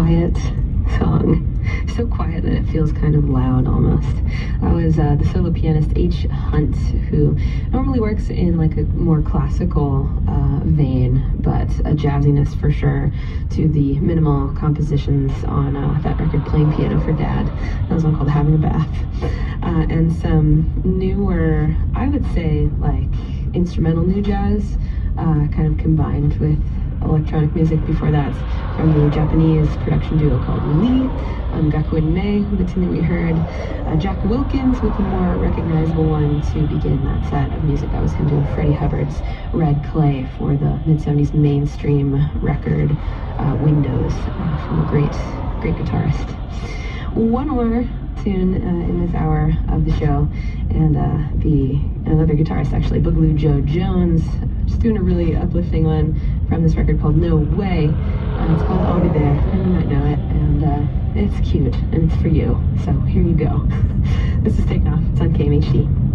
quiet song. So quiet that it feels kind of loud almost. That was the solo pianist H. Hunt, who normally works in like a more classical vein, but a jazziness for sure to the minimal compositions on that record, Playing Piano for Dad. That was one called Having a Bath. And some newer, I would say, like instrumental new jazz, kind of combined with electronic music. Before that, from the Japanese production duo called Lee, Gakuin Mei, the tune that we heard, Jack Wilkins with a more recognizable one to begin that set of music. That was him doing Freddie Hubbard's Red Clay for the mid-70s mainstream record Windows, from a great guitarist. One more tune in this hour of the show, and another guitarist actually, Boogaloo Joe Jones, just doing a really uplifting one from this record called No Way. It's called I'll Be There, and you might know it, and it's cute, and it's for you, so here you go. This is Taking Off. It's on KMHD.